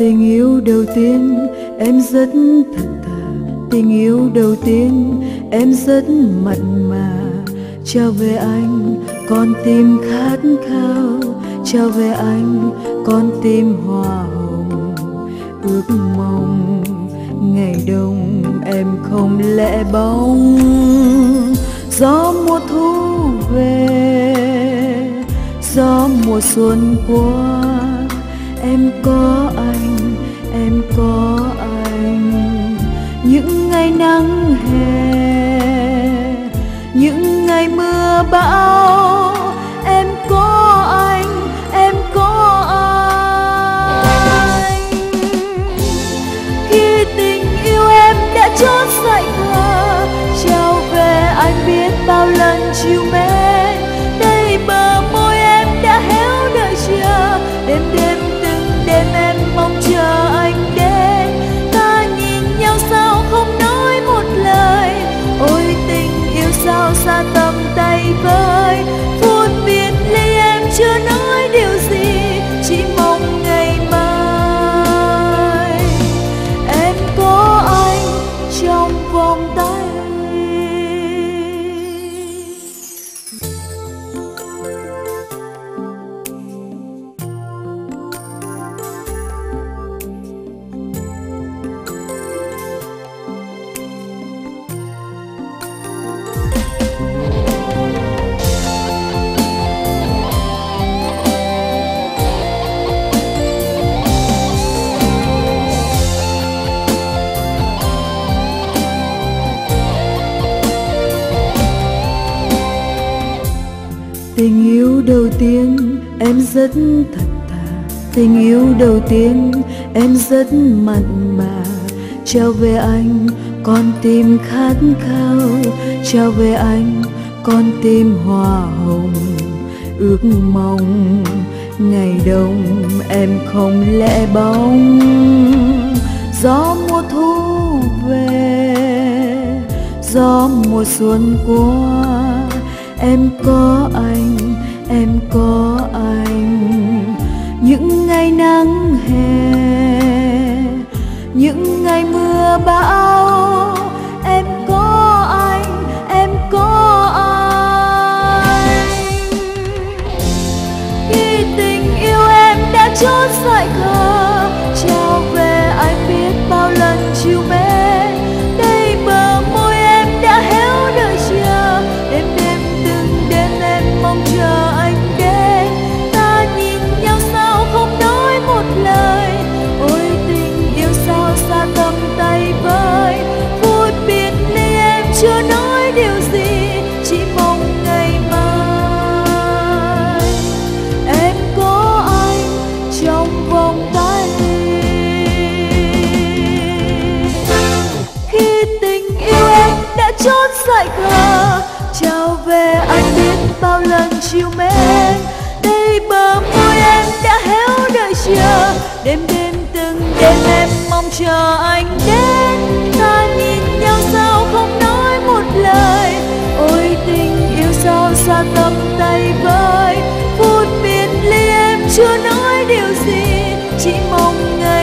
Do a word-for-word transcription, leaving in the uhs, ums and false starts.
Tình yêu đầu tiên em rất thật thà, tình yêu đầu tiên em rất mặn mà. Trao về anh con tim khát khao, trao về anh con tim hoa hồng. Ước mong ngày đông em không lẻ bóng. Gió mùa thu về, gió mùa xuân qua, em có anh, em có anh. Những ngày nắng hè, những ngày mưa bão, em có anh, em có anh. Khi tình yêu em đã chót dại khờ, trao về anh biết bao lần chiều mến. Đây bờ môi em đã héo đợi chờ, đêm đêm từng đêm em mong chờ anh đến. Ta nhìn nhau sao không nói một lời, ôi tình yêu sao xa tầm tay với. Phút biệt ly em chưa nói điều gì, chỉ mong ngày mai em có anh trong vòng tay. Tình yêu đầu tiên em rất thật thà, tình yêu đầu tiên em rất mặn mà. Trao về anh con tim khát khao, trao về anh con tim hoa hồng. Ước mong ngày đông em không lẻ bóng. Gió mùa thu về, gió mùa xuân qua, em có anh, em có anh. Những ngày nắng hè, những ngày mưa bão, em có anh, em có anh. Khi tình yêu em đã chót dại khờ, trao về anh biết bao lần chiều mến. Đây bờ môi em đã héo đợi chờ, đêm đêm từng đêm em mong chờ anh đến. Ta nhìn nhau sao không nói một lời, ôi tình yêu sao xa tầm tay với. Phút biệt ly em chưa nói điều gì, chỉ mong ngày mai em có anh trong vòng tay. Khi tình yêu em đã chót dại khờ, trao về anh biết bao lần chiều mến. Đây bờ môi em đã héo đợi chờ, đêm đêm từng đêm em mong chờ anh đến. Ta nhìn nhau sao không nói một lời, ôi tình yêu sao xa tầm tay với. Phút biệt ly em chưa nói điều gì, chỉ mong ngày